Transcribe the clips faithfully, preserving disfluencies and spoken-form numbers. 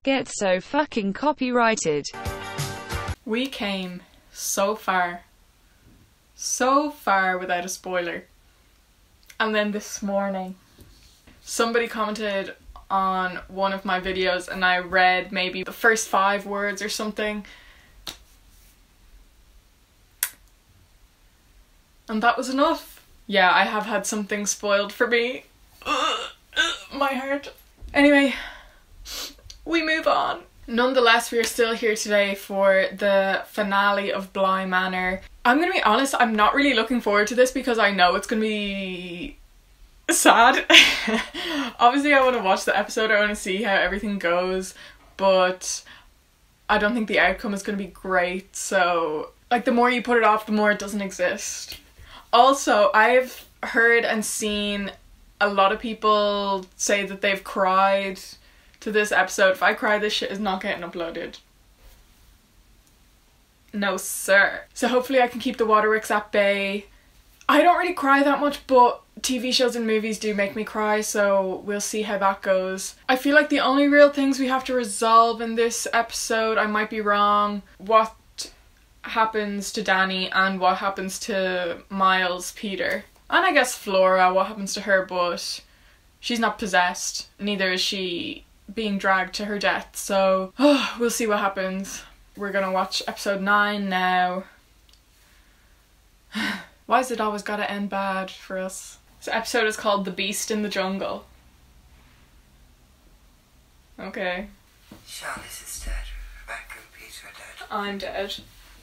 get so fucking copyrighted. We came so far, so far without a spoiler. And then this morning, somebody commented on one of my videos and I read maybe the first five words or something. And that was enough. Yeah, I have had something spoiled for me. Ugh, ugh, my heart. Anyway, we move on. Nonetheless, we are still here today for the finale of Bly Manor. I'm gonna be honest, I'm not really looking forward to this because I know it's gonna be sad. Obviously I want to watch the episode, I want to see how everything goes, but I don't think the outcome is going to be great, so like the more you put it off, the more it doesn't exist. Also, I've heard and seen a lot of people say that they've cried to this episode. If I cry, this shit is not getting uploaded. No sir. So hopefully I can keep the waterworks at bay. I don't really cry that much, but T V shows and movies do make me cry, so we'll see how that goes. I feel like the only real things we have to resolve in this episode, I might be wrong, what happens to Danny and what happens to Miles, Peter. And I guess Flora, what happens to her, but she's not possessed, neither is she being dragged to her death, so oh, we'll see what happens. We're gonna watch episode nine now. Why has it always gotta end bad for us? This episode is called The Beast in the Jungle. Okay. Charlotte is dead. Rebecca and Peter are dead. I'm dead.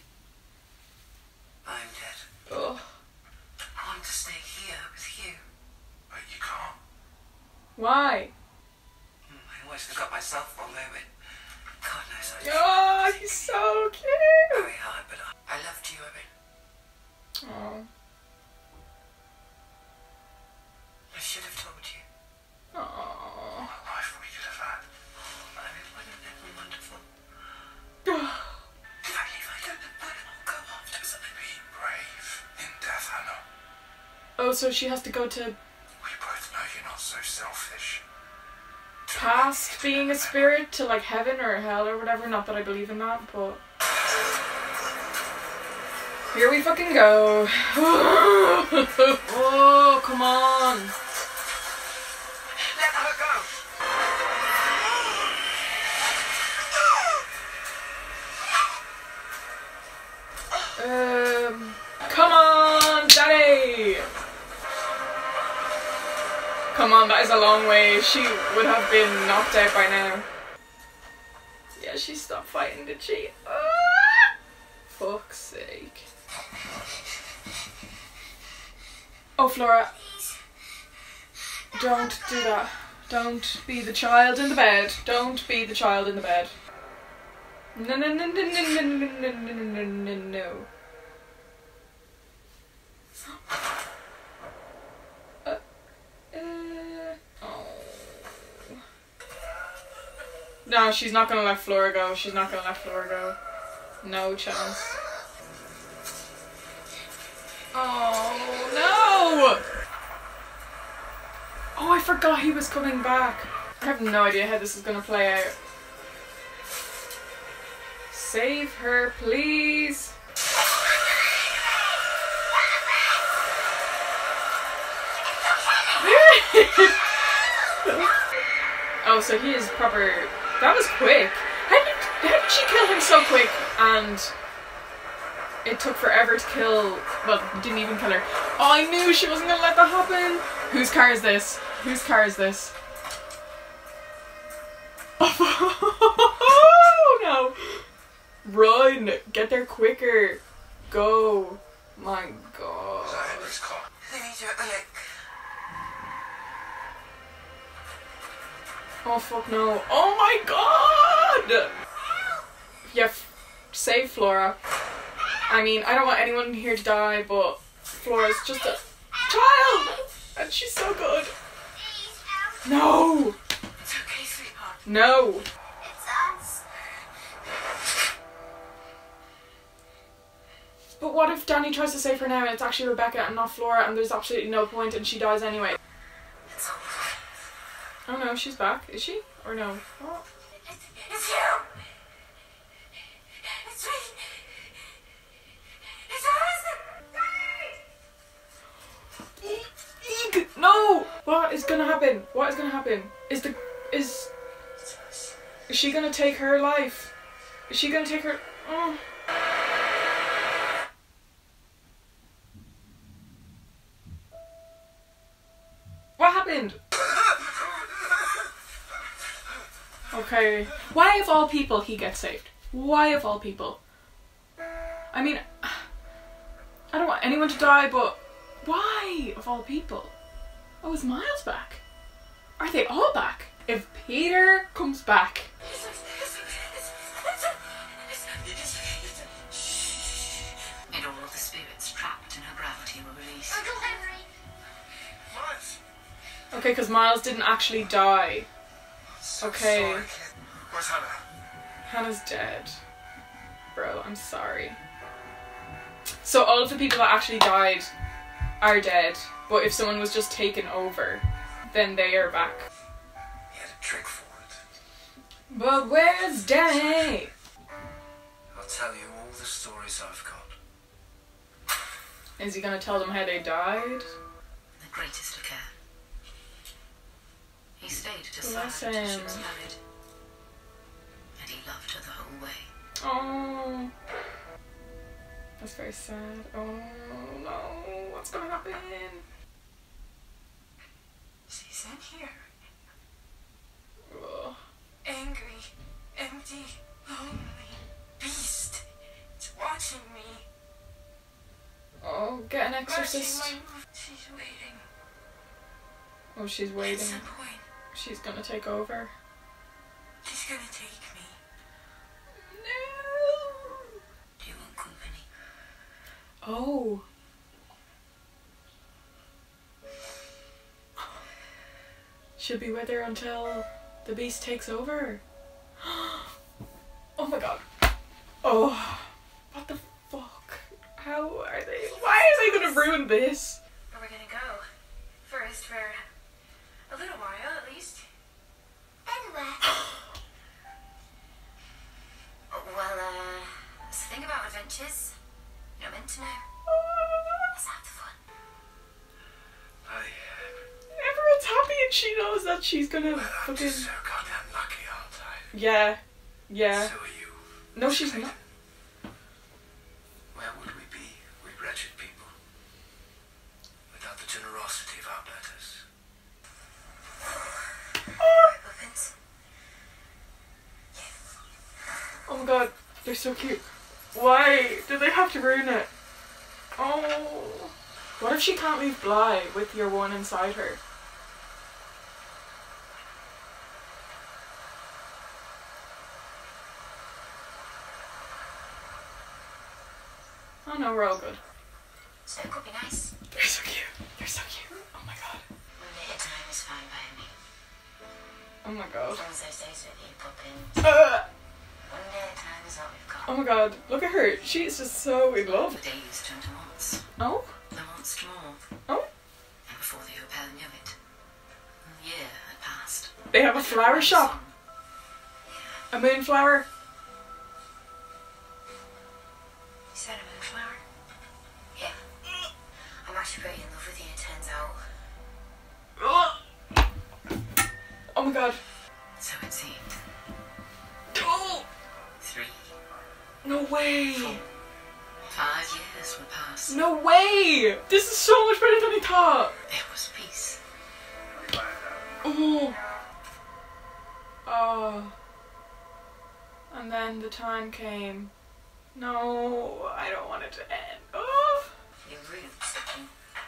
I'm dead. Ugh. I want to stay here with you. But you can't. Why? I always forgot myself for a moment. God knows I did. Oh, he's so cute! Very hard, but I, I loved you, Erin. Oh. I should have told you. Oh. What life we could have had. I mean, wouldn't it be wonderful? If I leave, I don't know when I'll go after something. Be brave in death, Hannah. Oh, so she has to go to We both know you're not so selfish. past being a spirit to like heaven or hell or whatever. Not that I believe in that, but here we fucking go. Oh, come on. Let her go. Um, come on, Daddy. Come on, that is a long way. She would have been knocked out by now. Yeah, she stopped fighting, did she? Ah! Fuck's sake. Oh, Flora. Don't do that. Don't be the child in the bed. Don't be the child in the bed. No, no, no, no, no, no, no, no, no, no, no. Uh, uh, oh. No, she's not gonna let Flora go. She's not gonna let Flora go. No chance. Oh no! Oh, I forgot he was coming back. I have no idea how this is gonna play out. Save her, please. Oh, so he is proper. That was quick. How did, how did she kill him so quick? And it took forever to kill. Well, didn't even kill her. Oh, I knew she wasn't gonna let that happen. Whose car is this? Whose car is this? Oh no! Run! Get there quicker! Go! My god. Was that Henry's car? They need you at the lake. Oh fuck no. Oh my god! Yeah, f save Flora. I mean, I don't want anyone here to die, but Flora's just a child! And she's so good. No! It's okay, sweetheart. No! It's us. But what if Danny tries to save her now and it's actually Rebecca and not Flora and there's absolutely no point and she dies anyway? It's all right. Oh no, she's back. Is she? Or no? What? It's, it's you! It's me! It's us! Eek! No! What is gonna happen? What is gonna happen? Is the is is she gonna take her life? Is she gonna take her? Oh. What happened? Okay. Why of all people he gets saved? Why of all people? I mean, I don't want anyone to die, but why of all people? Oh, is Miles back? Are they all back? If Peter comes back. And all of the spirits trapped in her gravity were released. Uncle Henry! What? Okay, because Miles didn't actually die. So Okay. sorry, kid. Where's Hannah? Hannah's dead. Bro, I'm sorry. So all of the people that actually died are dead, but if someone was just taken over, then they are back. He had a trick for it. But where's Danny? I'll tell you all the stories I've got. Is he gonna tell them how they died? The greatest of care. He stayed to Bless serve until she him. was married. And he loved her the whole way. Oh, that's very sad. Oh no, what's gonna happen? She's in here. Ugh. Angry, empty, lonely beast. It's watching me. Oh, get an exorcist. Watching my- She's waiting. Oh, she's At waiting. some point, She's gonna take over. she's gonna take me. No. Do you want company? Oh. She'll be with her until the beast takes over. Oh my god. Oh. What the fuck? How are they? Why are they gonna ruin this? Where we're gonna go? First, for a little while at least. Anywhere. Well, uh, it's the thing about adventures. You're not meant to know. Let's have the fun. I, Everyone's happy and she knows that she's gonna well, I'm fucking. just so goddamn lucky, aren't I? Yeah. Yeah. So are you. No, she's not. Where would we be, we wretched people, without the generosity of our betters? Right, Muffins? Oh my god, they're so cute. Why do they have to ruin it? Oh. What if she can't leave Bly with your one inside her? Oh no, we're all good. So it could be nice. They're so cute. They're so cute. Oh my god. One day at a time is fine by me. Oh my As god. long as I stays with you, Poppins. Uh, One day at a time is all we've got. oh my god. Look at her. She's just so in love. The days turn to months. Oh? The months to more. Oh? And before the Opel knew it, a year had passed. They have a flower shop. A moonflower. You said a moonflower? Yeah. I'm actually pretty in love with you, it turns out. Oh my god. So it seemed. Oh! Three, No way. five years would pass. No way. This is so much better than I thought. There was peace. Oh. Oh. And then the time came. No, I don't want it to end. Oh. You ruined something.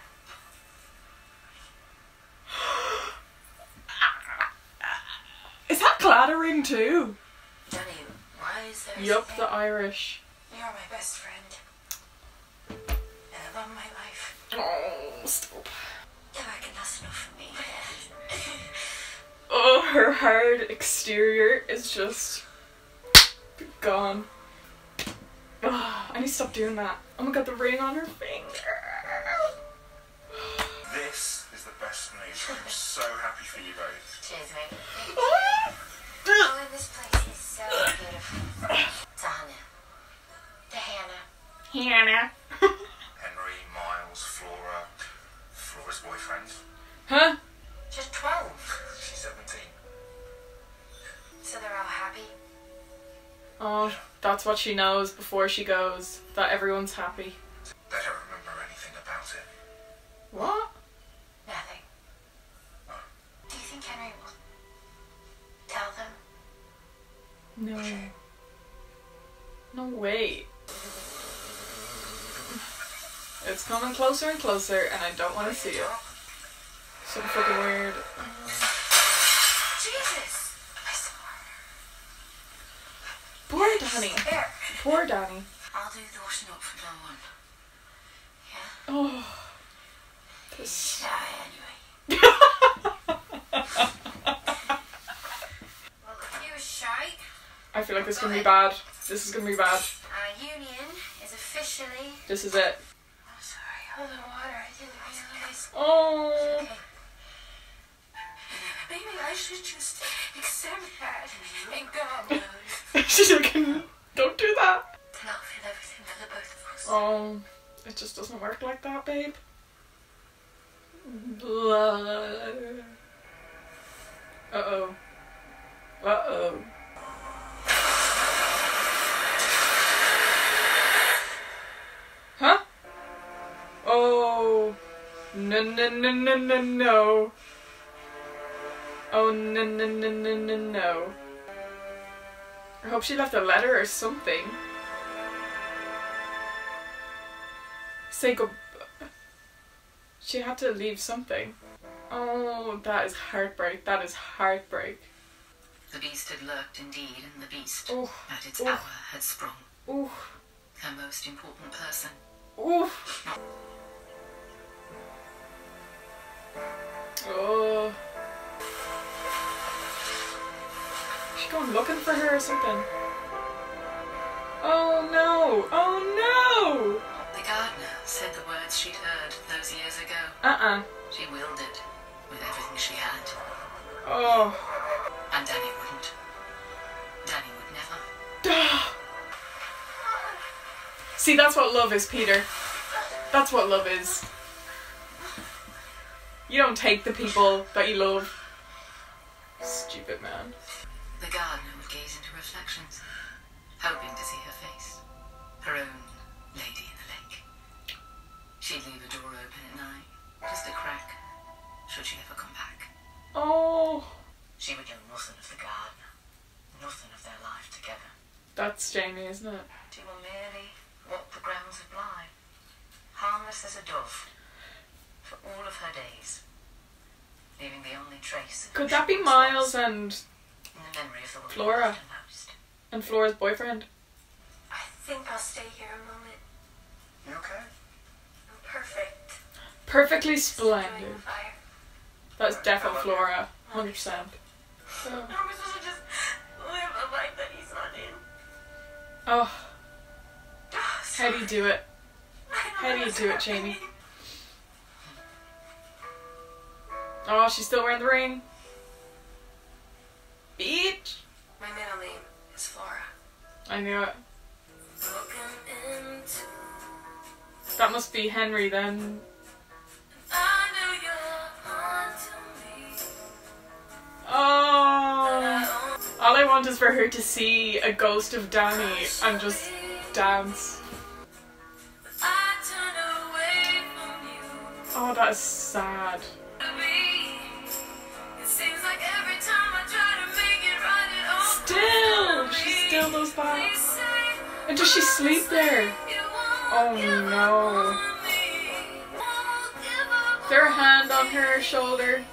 Is that clattering too? Johnny, why is there a Yup, thing? the Irish. You're my best friend. And I love my life. Oh, stop. You're like enough enough for me. Oh, her hard exterior is just gone. Oh, I need to stop doing that. Oh my god, the ring on her finger. This is the best news. I'm so happy for you both. Cheers, mate. Ah! Oh, and this place is so beautiful. Donna. Diana. Hannah. Henry, Miles, Flora. Flora's boyfriend. Huh? Just twelve. She's seventeen. So they're all happy? Oh, that's what she knows before she goes. That everyone's happy. They don't remember anything about it. What? Nothing. No. Do you think Henry will tell them? No. No way. It's coming closer and closer and I don't want to see it. So fucking weird. Jesus! I saw her. Poor Danny. There. Poor Danny. I'll do the washing up from now on. Yeah? Oh. This. Shy anyway. Well, if you were shy, I feel like this is gonna be bad. This is gonna be bad. our union is officially... This is it. I'm sorry, all the water, I didn't realize. Oh. Okay. Maybe I should just accept that and go. She's like, don't do that. To not feel everything for the both of us. Oh, it just doesn't work like that, babe. Uh-oh. Uh-oh. Huh? Oh. No, no, no, no, no, no. Oh, no, no, no, no, no, no. I hope she left a letter or something. Say go. She had to leave something. Oh, that is heartbreak. That is heartbreak. The beast had lurked indeed, and the beast, Oh, at its oh. hour, had sprung. Ooh, Her most important person. ooh. Oh. She's going looking for her or something. Oh no! Oh no! The gardener said the words she'd heard those years ago. Uh-uh. She willed it with everything she had. Oh. And Danny wouldn't. Danny would never. See, that's what love is, Peter. That's what love is. You don't take the people that you love. Stupid man. The gardener would gaze into reflections, hoping to see her face. Her own lady in the lake. She'd leave a door open at night, just a crack, should she ever come back. Oh. She would know nothing of the gardener, nothing of their life together. That's Jamie, isn't it? She will merely walk the grounds of Bly, harmless as a dove, for all of her days, leaving the only trace of Could who that she be once Miles was and in the memory of the woman Flora? who loved her most. and Flora's boyfriend? I think I'll stay here a moment. You okay? I'm perfect. Perfectly Just enjoying splendid. the fire. That's definitely Flora. one hundred percent. So, I'm supposed to just live a life that he's not in. oh, Oh, how do you do it? I don't How know do you what's do it, Jamie? happening. Oh, she's still wearing the ring. Beach. My middle name is Flora. I knew it. Broken into. That must be Henry then. I know you're onto me. Oh. All I want is for her to see a ghost of Danny and just dance. I turn away from you. Oh, that is sad. It seems like every time I try to make it right, it all Still, she still does that. And does she sleep there? Oh no. Is there a hand on her shoulder?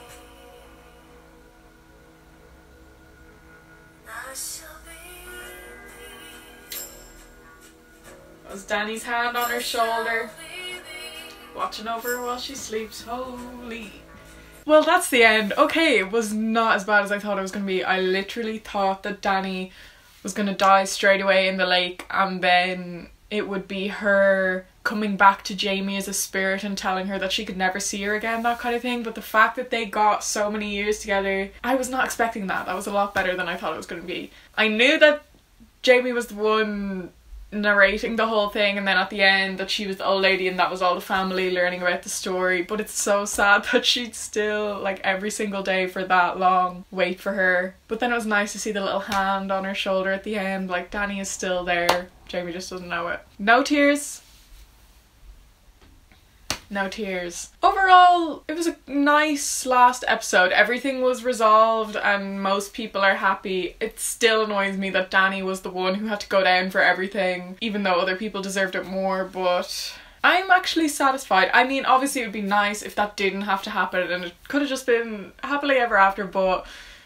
That was Danny's hand on her shoulder, watching over her while she sleeps. Holy. Well, that's the end. Okay, it was not as bad as I thought it was going to be. I literally thought that Danny was going to die straight away in the lake and then it would be her coming back to Jamie as a spirit and telling her that she could never see her again, that kind of thing. But the fact that they got so many years together, I was not expecting that. That was a lot better than I thought it was going to be. I knew that Jamie was the one narrating the whole thing, and then at the end that she was the old lady and that was all the family learning about the story, but it's so sad that she'd still, like, every single day for that long wait for her. But then it was nice to see the little hand on her shoulder at the end, like Danny is still there, Jamie just doesn't know it. No tears. No tears. Overall, it was a nice last episode. Everything was resolved and most people are happy. It still annoys me that Danny was the one who had to go down for everything, even though other people deserved it more, but I'm actually satisfied. I mean, obviously it would be nice if that didn't have to happen and it could have just been happily ever after, but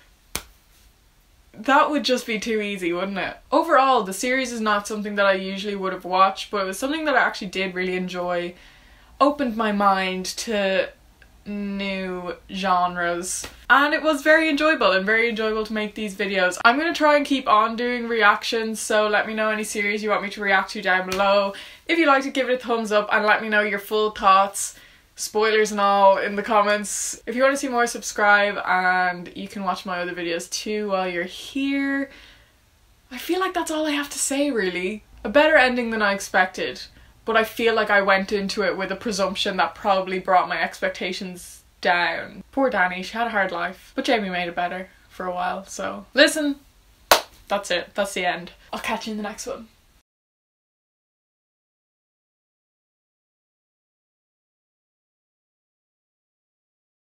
that would just be too easy, wouldn't it? Overall, the series is not something that I usually would have watched, but it was something that I actually did really enjoy. Opened my mind to new genres, and it was very enjoyable and very enjoyable to make these videos. I'm going to try and keep on doing reactions, so let me know any series you want me to react to down below. If you liked it, give it a thumbs up and let me know your full thoughts, spoilers and all, in the comments. If you want to see more, subscribe, and you can watch my other videos too while you're here. I feel like that's all I have to say, really. A better ending than I expected. But I feel like I went into it with a presumption that probably brought my expectations down. Poor Danny, she had a hard life. But Jamie made it better for a while, so. Listen, that's it. That's the end. I'll catch you in the next one.